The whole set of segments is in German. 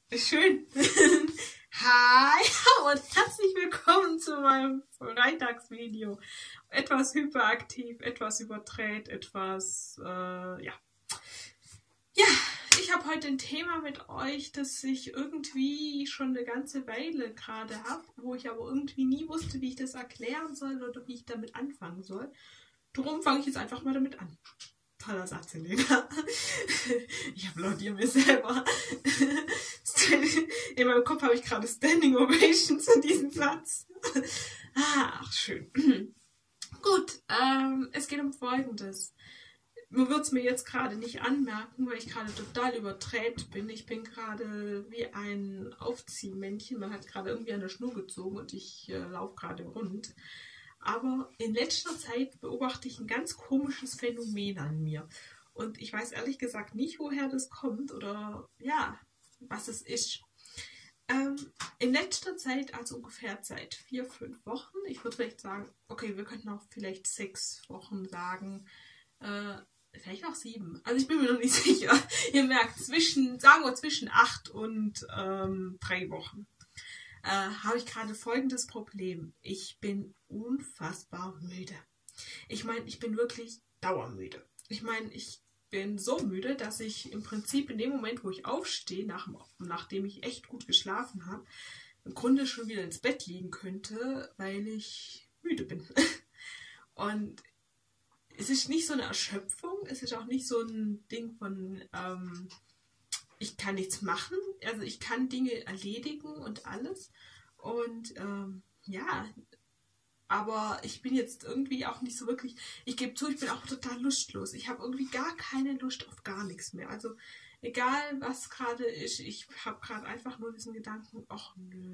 Schön. Hi und herzlich willkommen zu meinem Freitagsvideo. Etwas hyperaktiv, etwas überdreht, etwas, ja. Ja, ich habe heute ein Thema mit euch, das ich irgendwie schon eine ganze Weile gerade habe, wo ich aber irgendwie nie wusste, wie ich das erklären soll oder wie ich damit anfangen soll. Darum fange ich jetzt einfach mal damit an. Toller Satz, Helena. Ich applaudiere mir selber. In meinem Kopf habe ich gerade Standing Ovation zu diesem Satz. Ach, schön. Gut, es geht um Folgendes. Man wird es mir jetzt gerade nicht anmerken, weil ich gerade total überdreht bin. Ich bin gerade wie ein Aufziehmännchen. Man hat gerade irgendwie an der Schnur gezogen und ich laufe gerade rund. Aber in letzter Zeit beobachte ich ein ganz komisches Phänomen an mir. Und ich weiß ehrlich gesagt nicht, woher das kommt oder ja, was es ist. In letzter Zeit, also ungefähr seit 4, 5 Wochen, ich würde vielleicht sagen, okay, wir könnten auch vielleicht 6 Wochen sagen, vielleicht auch 7. Also ich bin mir noch nicht sicher. Ihr merkt, sagen wir zwischen 8 und 3 Wochen. Habe ich gerade folgendes Problem. Ich bin unfassbar müde. Ich meine, ich bin wirklich dauermüde. Ich meine, ich bin so müde, dass ich im Prinzip in dem Moment, wo ich aufstehe, nachdem ich echt gut geschlafen habe, im Grunde schon wieder ins Bett liegen könnte, weil ich müde bin. Und es ist nicht so eine Erschöpfung, es ist auch nicht so ein Ding von ich kann nichts machen, also ich kann Dinge erledigen und alles und ja, aber ich bin jetzt irgendwie auch nicht so wirklich, ich gebe zu, ich bin auch total lustlos, ich habe irgendwie gar keine Lust auf gar nichts mehr, also egal was gerade ist, ich habe gerade einfach nur diesen Gedanken, ach nö.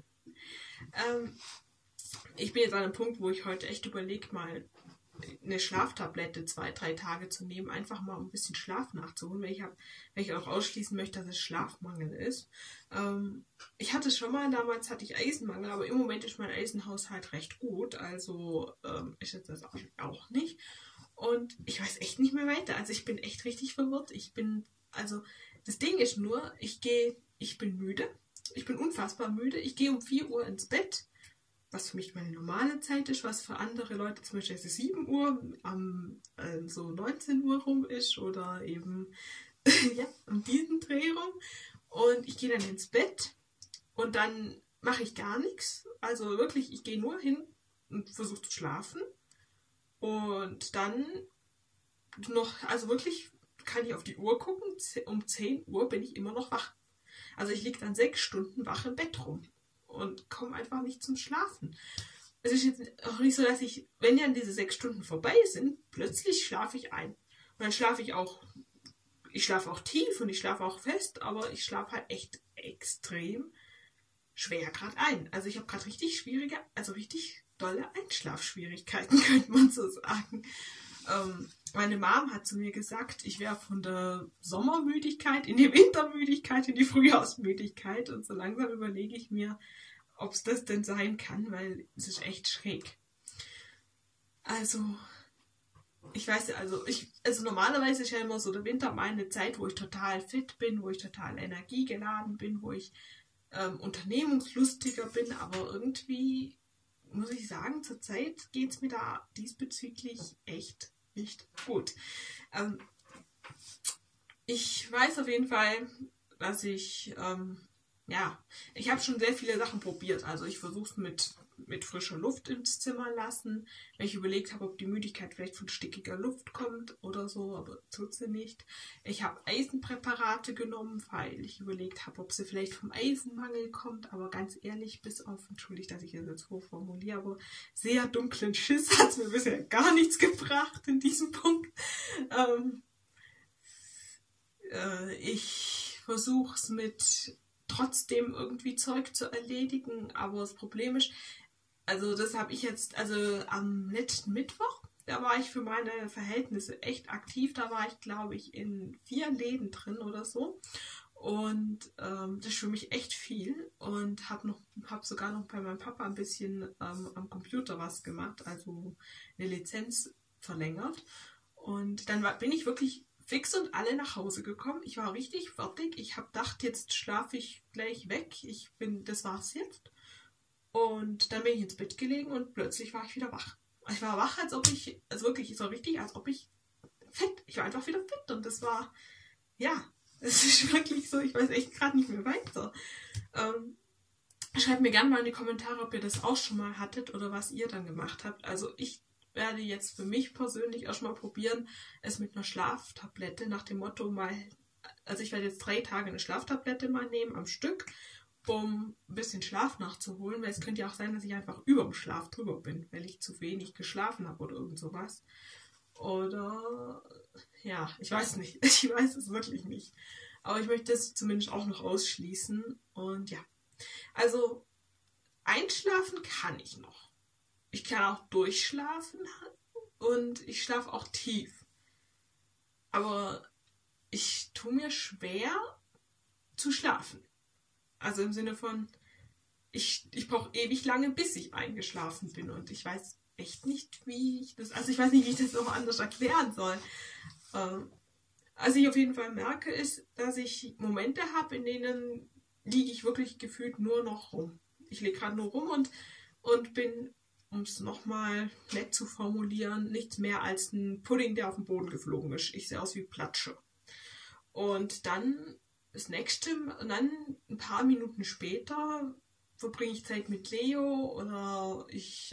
Ich bin jetzt an einem Punkt, wo ich heute echt überlege, mal eine Schlaftablette 2, 3 Tage zu nehmen, einfach mal um ein bisschen Schlaf nachzuholen, weil ich auch ausschließen möchte, dass es Schlafmangel ist. Ich hatte schon mal, damals hatte ich Eisenmangel, aber im Moment ist mein Eisenhaushalt recht gut, also ist jetzt das auch nicht. Und ich weiß echt nicht mehr weiter, also ich bin echt richtig verwirrt. Also das Ding ist nur, ich bin müde, ich bin unfassbar müde, ich gehe um 4 Uhr ins Bett, was für mich meine normale Zeit ist, was für andere Leute zum Beispiel 7 Uhr so 19 Uhr rum ist oder eben ja, um diesen Dreh rum. Und ich gehe dann ins Bett und dann mache ich gar nichts. Also wirklich, ich gehe nur hin und versuche zu schlafen. Und dann also wirklich kann ich auf die Uhr gucken, um 10 Uhr bin ich immer noch wach. Also ich liege dann 6 Stunden wach im Bett rum und komme einfach nicht zum Schlafen. Es ist jetzt auch nicht so, dass wenn dann diese 6 Stunden vorbei sind, plötzlich schlafe ich ein. Und dann schlafe ich auch tief und ich schlafe auch fest, aber ich schlafe halt echt extrem schwer gerade ein. Also ich habe gerade richtig richtig dolle Einschlafschwierigkeiten, könnte man so sagen. Meine Mom hat zu mir gesagt, ich wäre von der Sommermüdigkeit in die Wintermüdigkeit, in die Frühjahrsmüdigkeit. Und so langsam überlege ich mir, ob es das denn sein kann, weil es ist echt schräg. Also, ich weiß, also normalerweise ist ja immer so der Winter meine Zeit, wo ich total fit bin, wo ich total energiegeladen bin, wo ich unternehmungslustiger bin, aber irgendwie muss ich sagen, zurzeit geht es mir da diesbezüglich echt nicht gut. Ich weiß auf jeden Fall, dass ich habe schon sehr viele Sachen probiert. Also ich versuche es mit frischer Luft ins Zimmer lassen, weil ich überlegt habe, ob die Müdigkeit vielleicht von stickiger Luft kommt oder so, aber tut sie nicht. Ich habe Eisenpräparate genommen, weil ich überlegt habe, ob sie vielleicht vom Eisenmangel kommt, aber ganz ehrlich, bis auf, entschuldigt, dass ich das jetzt so formuliere, aber sehr dunklen Schiss hat es mir bisher gar nichts gebracht in diesem Punkt. Ich versuche es mit trotzdem irgendwie Zeug zu erledigen, aber das Problem ist, also das habe ich jetzt, also am letzten Mittwoch, da war ich für meine Verhältnisse echt aktiv, da war ich glaube ich in 4 Läden drin oder so und das ist für mich echt viel und habe sogar noch bei meinem Papa ein bisschen am Computer was gemacht, also eine Lizenz verlängert und dann bin ich wirklich fix und alle nach Hause gekommen. Ich war richtig fertig. Ich habe gedacht, jetzt schlafe ich gleich weg. Das war's jetzt. Und dann bin ich ins Bett gelegen und plötzlich war ich wieder wach. Ich war wach, als ob ich ich war einfach wieder fit. Und das war, ja, es ist wirklich so, ich weiß echt gerade nicht mehr weiter. Schreibt mir gerne mal in die Kommentare, ob ihr das auch schon mal hattet oder was ihr dann gemacht habt. Also ich werde jetzt für mich persönlich erstmal probieren, es mit einer Schlaftablette nach dem Motto also ich werde jetzt 3 Tage eine Schlaftablette mal nehmen am Stück, um ein bisschen Schlaf nachzuholen, weil es könnte ja auch sein, dass ich einfach über dem Schlaf drüber bin, weil ich zu wenig geschlafen habe oder irgend sowas. Oder, ja, ich weiß nicht. Ich weiß es wirklich nicht. Aber ich möchte es zumindest auch noch ausschließen. Und ja, also einschlafen kann ich noch. Ich kann auch durchschlafen und ich schlafe auch tief. Aber ich tue mir schwer zu schlafen. Also im Sinne von, ich brauche ewig lange, bis ich eingeschlafen bin. Und ich weiß echt nicht, wie ich das noch anders erklären soll. Was ich auf jeden Fall merke, ist, dass ich Momente habe, in denen liege ich wirklich gefühlt nur noch rum. Ich liege gerade nur rum und bin, um es nochmal nett zu formulieren, nichts mehr als ein Pudding, der auf den Boden geflogen ist. Ich sehe aus wie Platsche. Und dann ein paar Minuten später verbringe ich Zeit mit Leo oder ich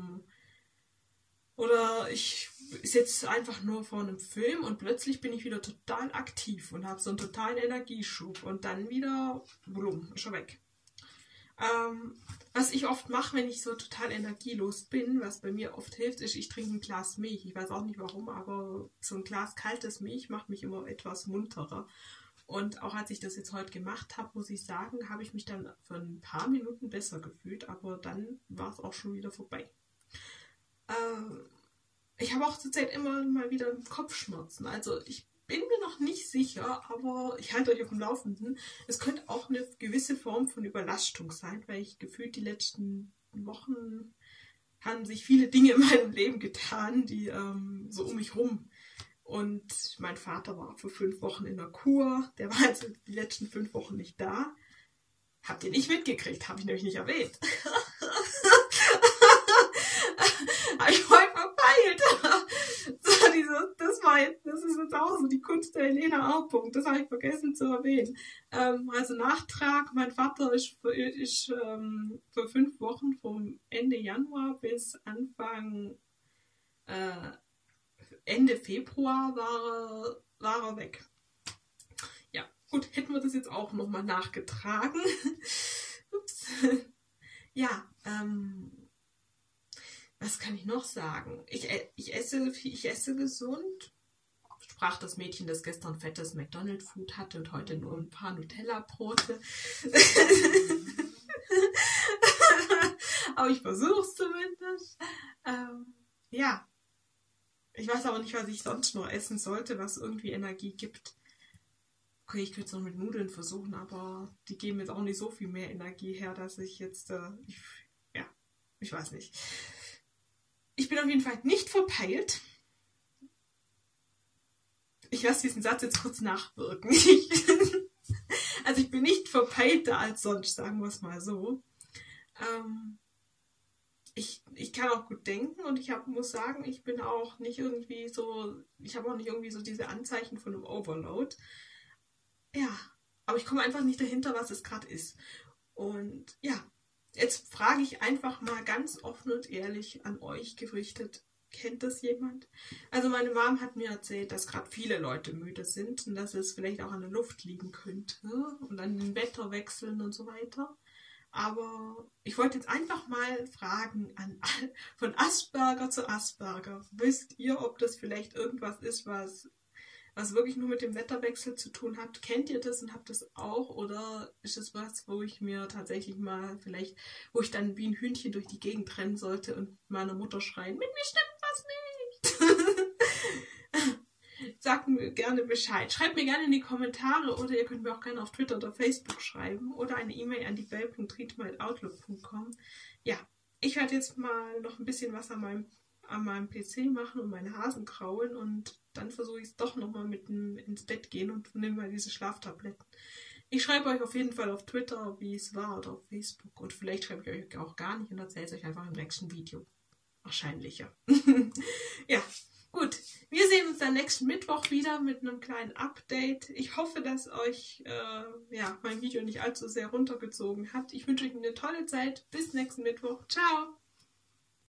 sitze einfach nur vor einem Film und plötzlich bin ich wieder total aktiv und habe so einen totalen Energieschub und dann wieder, blum, ist er weg. Was ich oft mache, wenn ich so total energielos bin, was bei mir oft hilft, ist, ich trinke ein Glas Milch. Ich weiß auch nicht warum, aber so ein Glas kaltes Milch macht mich immer etwas munterer. Und auch als ich das jetzt heute gemacht habe, muss ich sagen, habe ich mich dann für ein paar Minuten besser gefühlt, aber dann war es auch schon wieder vorbei. Ich habe auch zurzeit immer mal wieder Kopfschmerzen. Also ich bin mir noch nicht sicher, aber ich halte euch auf dem Laufenden. Es könnte auch eine gewisse Form von Überlastung sein, weil ich gefühlt die letzten Wochen haben sich viele Dinge in meinem Leben getan, die so um mich rum. Und mein Vater war für 5 Wochen in der Kur. Der war also die letzten 5 Wochen nicht da. Habt ihr nicht mitgekriegt, habe ich nämlich nicht erwähnt. Habe ich voll verpeilt. Das ist jetzt auch so die Kunst der Helena A. Das habe ich vergessen zu erwähnen. Also Nachtrag, mein Vater ist für 5 Wochen vom Ende Januar bis Ende Februar war er weg. Ja, gut, hätten wir das jetzt auch nochmal nachgetragen. Ups. Ja, was kann ich noch sagen? Ich esse gesund. Sprach das Mädchen, das gestern fettes McDonald's-Food hatte und heute nur ein paar Nutella-Brote. Aber ich versuche es zumindest. Ja. Ich weiß aber nicht, was ich sonst noch essen sollte, was irgendwie Energie gibt. Okay, ich könnte es noch mit Nudeln versuchen, aber die geben jetzt auch nicht so viel mehr Energie her, dass ich jetzt, ich weiß nicht. Ich bin auf jeden Fall nicht verpeilt. Ich lasse diesen Satz jetzt kurz nachwirken. Also ich bin nicht verpeilter als sonst, sagen wir es mal so. Ich kann auch gut denken und muss sagen, ich bin auch nicht irgendwie so, ich habe auch nicht irgendwie so diese Anzeichen von einem Overload. Ja, aber ich komme einfach nicht dahinter, was es gerade ist. Und ja, jetzt frage ich einfach mal ganz offen und ehrlich an euch gerichtet, kennt das jemand? Also meine Mom hat mir erzählt, dass gerade viele Leute müde sind und dass es vielleicht auch an der Luft liegen könnte und an den Wetterwechseln und so weiter. Aber ich wollte jetzt einfach mal fragen, von Asperger zu Asperger. Wisst ihr, ob das vielleicht irgendwas ist, was wirklich nur mit dem Wetterwechsel zu tun hat? Kennt ihr das und habt das auch? Oder ist es was, wo ich mir tatsächlich mal wo ich dann wie ein Hühnchen durch die Gegend rennen sollte und meiner Mutter schreien, mit mir stimmt was nicht? Sagt mir gerne Bescheid. Schreibt mir gerne in die Kommentare oder ihr könnt mir auch gerne auf Twitter oder Facebook schreiben oder eine E-Mail an diebell.riedma@outlook.com. Ja, ich werde jetzt mal noch ein bisschen was an meinem an meinem PC machen und meine Hasen kraulen und dann versuche ich es doch nochmal mit dem ins Bett gehen und nehme mal diese Schlaftabletten. Ich schreibe euch auf jeden Fall auf Twitter, wie es war, oder auf Facebook. Und vielleicht schreibe ich euch auch gar nicht und erzähle es euch einfach im nächsten Video. Wahrscheinlicher. Ja, gut. Wir sehen uns dann nächsten Mittwoch wieder mit einem kleinen Update. Ich hoffe, dass euch mein Video nicht allzu sehr runtergezogen hat. Ich wünsche euch eine tolle Zeit. Bis nächsten Mittwoch. Ciao!